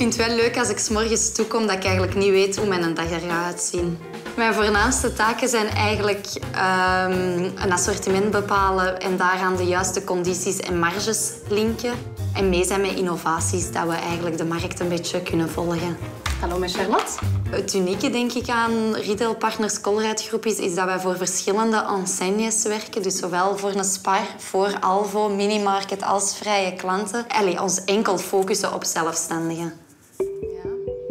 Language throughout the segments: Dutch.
vind het wel leuk als ik 's morgens toekom dat ik eigenlijk niet weet hoe mijn dag er gaat uitzien. Mijn voornaamste taken zijn eigenlijk een assortiment bepalen en daaraan de juiste condities en marges linken. En mee zijn met innovaties, dat we eigenlijk de markt een beetje kunnen volgen. Hallo, met Charlotte. Het unieke, denk ik, aan Retail Partners Colruyt Groep is dat wij voor verschillende enseignes werken. Dus zowel voor een Spar, voor Alvo, Minimarket als vrije klanten. Allee, ons enkel focussen op zelfstandigen. Ja.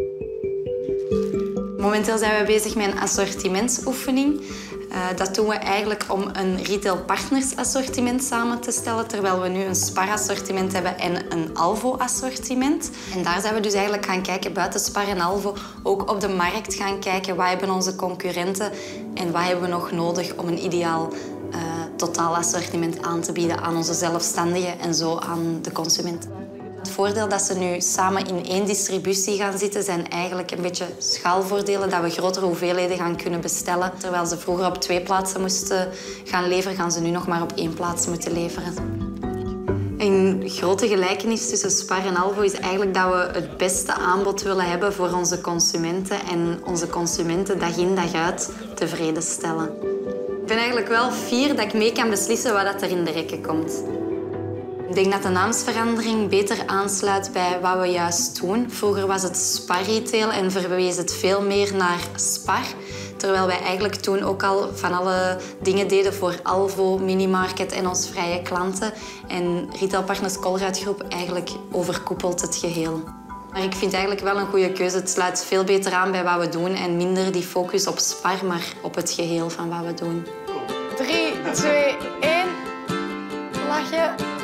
Momenteel zijn we bezig met een assortimentsoefening. Dat doen we eigenlijk om een Retail Partners assortiment samen te stellen, terwijl we nu een Spar assortiment hebben en een Alvo assortiment. En daar zijn we dus eigenlijk gaan kijken, buiten Spar en Alvo, ook op de markt gaan kijken. Wat hebben onze concurrenten en wat hebben we nog nodig om een ideaal totaal assortiment aan te bieden aan onze zelfstandigen en zo aan de consument. Het voordeel dat ze nu samen in één distributie gaan zitten, zijn eigenlijk een beetje schaalvoordelen, dat we grotere hoeveelheden gaan kunnen bestellen. Terwijl ze vroeger op 2 plaatsen moesten gaan leveren, gaan ze nu nog maar op 1 plaats moeten leveren. Een grote gelijkenis tussen Spar en Alvo is eigenlijk dat we het beste aanbod willen hebben voor onze consumenten en onze consumenten dag in dag uit tevreden stellen. Ik ben eigenlijk wel fier dat ik mee kan beslissen wat er in de rekken komt. Ik denk dat de naamsverandering beter aansluit bij wat we juist doen. Vroeger was het Spar Retail en verwees het veel meer naar Spar. Terwijl wij eigenlijk toen ook al van alle dingen deden voor Alvo, Minimarket en ons vrije klanten. En Retail Partners Colruyt Groep eigenlijk overkoepelt het geheel. Maar ik vind eigenlijk wel een goede keuze. Het sluit veel beter aan bij wat we doen en minder die focus op Spar, maar op het geheel van wat we doen. 3, 2, 1. Lachje.